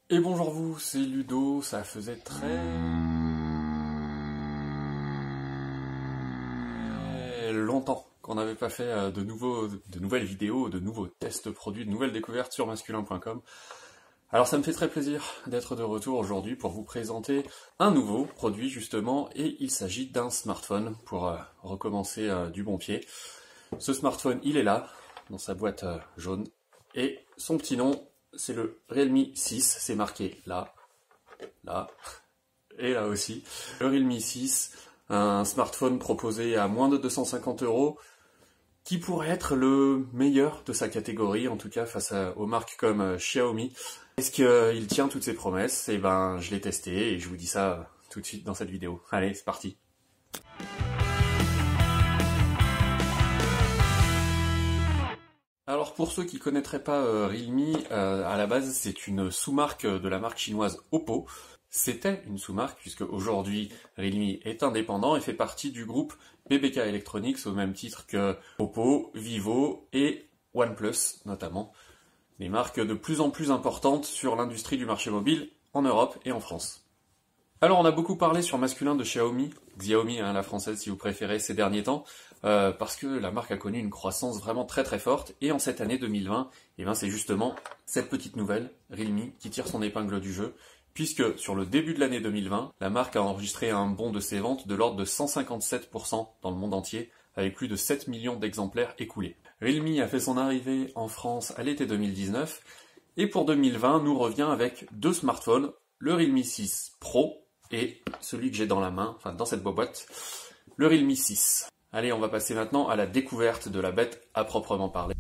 Et bonjour vous, c'est Ludo, ça faisait très longtemps qu'on n'avait pas fait de nouvelles vidéos, de nouveaux tests produits, de nouvelles découvertes sur masculin.com. Alors ça me fait très plaisir d'être de retour aujourd'hui pour vous présenter un nouveau produit justement, et il s'agit d'un smartphone pour recommencer du bon pied. Ce smartphone, il est là, dans sa boîte jaune, et son petit nom, c'est le Realme 6, c'est marqué là, là, et là aussi. Le Realme 6, un smartphone proposé à moins de 250 €, qui pourrait être le meilleur de sa catégorie, en tout cas face aux marques comme Xiaomi. Est-ce qu'il tient toutes ses promesses? Eh ben, je l'ai testé et je vous dis ça tout de suite dans cette vidéo. Allez, c'est parti. Alors pour ceux qui ne connaîtraient pas Realme, à la base c'est une sous-marque de la marque chinoise Oppo. C'était une sous-marque puisque aujourd'hui Realme est indépendant et fait partie du groupe BBK Electronics au même titre que Oppo, Vivo et OnePlus notamment. Des marques de plus en plus importantes sur l'industrie du marché mobile en Europe et en France. Alors on a beaucoup parlé sur masculin de Xiaomi, Xiaomi la française si vous préférez, ces derniers temps, parce que la marque a connu une croissance vraiment très très forte, et en cette année 2020, eh ben, c'est justement cette petite nouvelle, Realme, qui tire son épingle du jeu, puisque sur le début de l'année 2020, la marque a enregistré un bond de ses ventes de l'ordre de 157% dans le monde entier, avec plus de 7 millions d'exemplaires écoulés. Realme a fait son arrivée en France à l'été 2019, et pour 2020 nous revient avec deux smartphones, le Realme 6 Pro et celui que j'ai dans la main, enfin dans cette boîte, le Realme 6. Allez, on va passer maintenant à la découverte de la bête à proprement parler.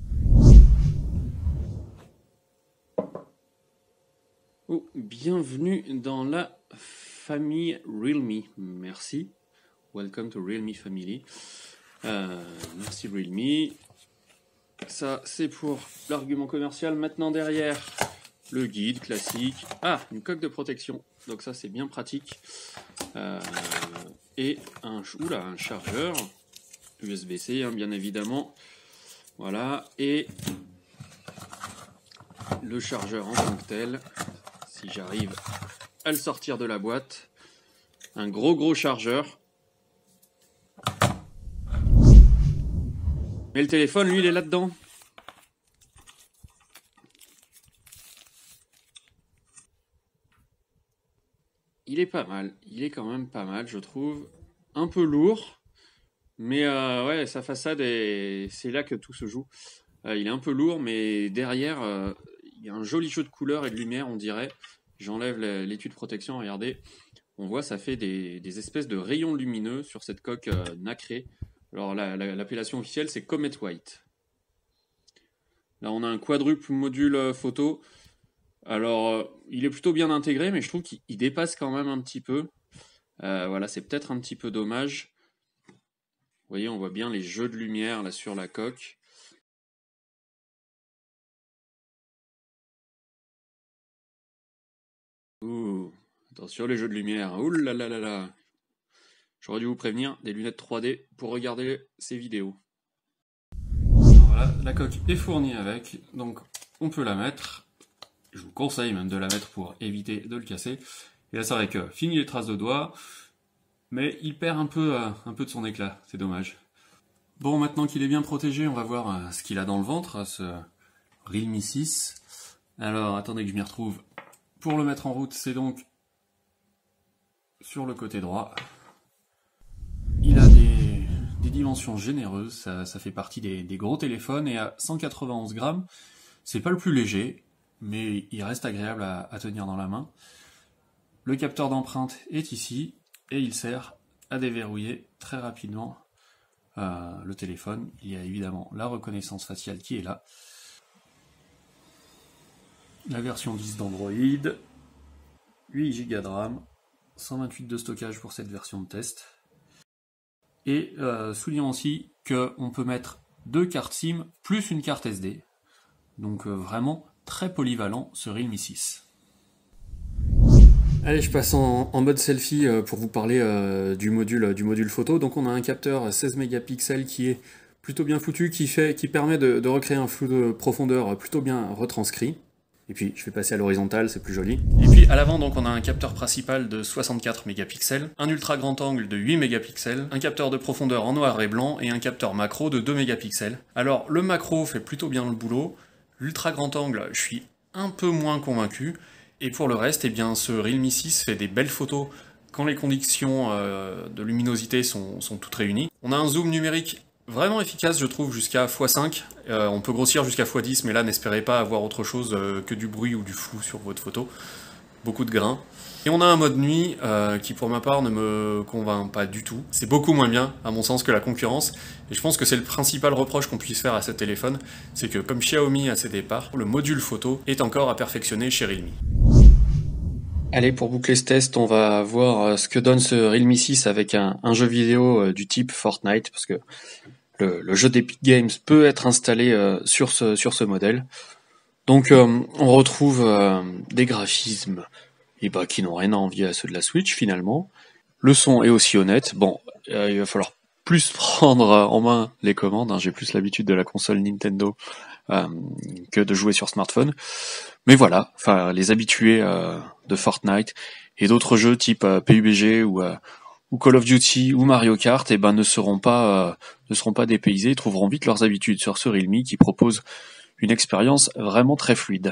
Oh, bienvenue dans la famille Realme, merci. Welcome to Realme Family. Merci Realme. Ça, c'est pour l'argument commercial. Maintenant, derrière, le guide classique. Ah, une coque de protection. Donc ça, c'est bien pratique. Et un chargeur USB-C, hein, bien évidemment. Voilà. Et le chargeur en tant que tel, si j'arrive à le sortir de la boîte. Un gros chargeur. Mais le téléphone, lui, il est là-dedans. Il est pas mal. Il est quand même pas mal, je trouve. Un peu lourd. Mais ouais, sa façade, c'est là que tout se joue. Il est un peu lourd, mais derrière, il y a un joli jeu de couleurs et de lumière, on dirait. J'enlève l'étui de protection, regardez. On voit, ça fait des espèces de rayons lumineux sur cette coque nacrée. Alors l'appellation officielle, c'est Comet White. Là, on a un quadruple module photo. Alors, il est plutôt bien intégré, mais je trouve qu'il dépasse quand même un petit peu. Voilà, c'est peut-être un petit peu dommage. Vous voyez, on voit bien les jeux de lumière là sur la coque. Ouh, attention les jeux de lumière. Ouh là là là là. J'aurais dû vous prévenir, des lunettes 3D pour regarder ces vidéos. Alors voilà, la coque est fournie avec, donc on peut la mettre. Je vous conseille même de la mettre pour éviter de le casser. Et là c'est vrai que fini les traces de doigts, mais il perd un peu de son éclat, c'est dommage. Bon, maintenant qu'il est bien protégé, on va voir ce qu'il a dans le ventre, ce Realme 6. Alors attendez que je m'y retrouve. Pour le mettre en route, c'est donc sur le côté droit. Il a des dimensions généreuses, ça fait partie des gros téléphones, et à 191 grammes, c'est pas le plus léger, mais il reste agréable à tenir dans la main. Le capteur d'empreinte est ici, et il sert à déverrouiller très rapidement le téléphone. Il y a évidemment la reconnaissance faciale qui est là. La version 10 d'Android, 8 Go de RAM, 128 de stockage pour cette version de test. Et soulignons aussi qu'on peut mettre deux cartes SIM plus une carte SD. Donc vraiment très polyvalent ce Realme 6. Allez, je passe en mode selfie pour vous parler du module photo. Donc on a un capteur 16 mégapixels qui est plutôt bien foutu, qui permet de recréer un flou de profondeur plutôt bien retranscrit. Et puis je vais passer à l'horizontale, c'est plus joli. Et puis à l'avant, donc on a un capteur principal de 64 mégapixels, un ultra grand angle de 8 mégapixels, un capteur de profondeur en noir et blanc et un capteur macro de 2 mégapixels. Alors le macro fait plutôt bien le boulot, l'ultra grand angle, je suis un peu moins convaincu, et pour le reste, eh bien ce Realme 6 fait des belles photos quand les conditions de luminosité sont toutes réunies. On a un zoom numérique vraiment efficace, je trouve, jusqu'à x5. On peut grossir jusqu'à x10, mais là, n'espérez pas avoir autre chose que du bruit ou du flou sur votre photo. Beaucoup de grains. Et on a un mode nuit qui, pour ma part, ne me convainc pas du tout. C'est beaucoup moins bien, à mon sens, que la concurrence. Et je pense que c'est le principal reproche qu'on puisse faire à ce téléphone. C'est que, comme Xiaomi à ses départs, le module photo est encore à perfectionner chez Realme. Allez, pour boucler ce test, on va voir ce que donne ce Realme 6 avec un jeu vidéo du type Fortnite, parce que le jeu d'Epic Games peut être installé sur ce modèle. Donc on retrouve des graphismes qui n'ont rien à envier à ceux de la Switch finalement. Le son est aussi honnête. Bon, il va falloir plus prendre en main les commandes, hein. J'ai plus l'habitude de la console Nintendo que de jouer sur smartphone. Mais voilà, enfin les habitués de Fortnite et d'autres jeux type PUBG ou Call of Duty ou Mario Kart, ne seront pas dépaysés, ils trouveront vite leurs habitudes sur ce Realme qui propose une expérience vraiment très fluide.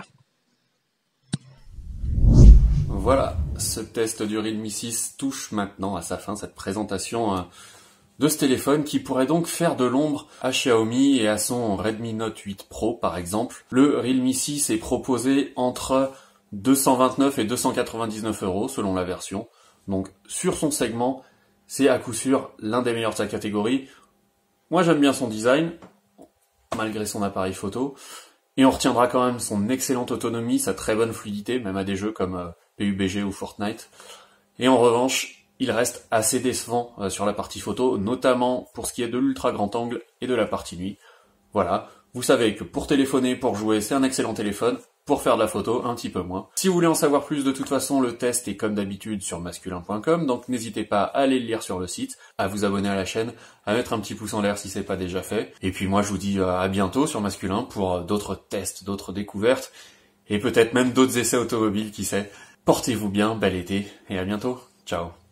Voilà, ce test du Realme 6 touche maintenant à sa fin, cette présentation de ce téléphone qui pourrait donc faire de l'ombre à Xiaomi et à son Redmi Note 8 Pro par exemple. Le Realme 6 est proposé entre 229 et 299 € selon la version. Donc sur son segment, c'est à coup sûr l'un des meilleurs de sa catégorie. Moi j'aime bien son design, malgré son appareil photo. Et on retiendra quand même son excellente autonomie, sa très bonne fluidité, même à des jeux comme PUBG ou Fortnite. Et en revanche, il reste assez décevant sur la partie photo, notamment pour ce qui est de l'ultra grand angle et de la partie nuit. Voilà, vous savez que pour téléphoner, pour jouer, c'est un excellent téléphone. Pour faire de la photo, un petit peu moins. Si vous voulez en savoir plus, de toute façon, le test est comme d'habitude sur masculin.com, donc n'hésitez pas à aller le lire sur le site, à vous abonner à la chaîne, à mettre un petit pouce en l'air si c'est pas déjà fait. Et puis moi, je vous dis à bientôt sur Masculin pour d'autres tests, d'autres découvertes, et peut-être même d'autres essais automobiles, qui sait. Portez-vous bien, bel été, et à bientôt. Ciao.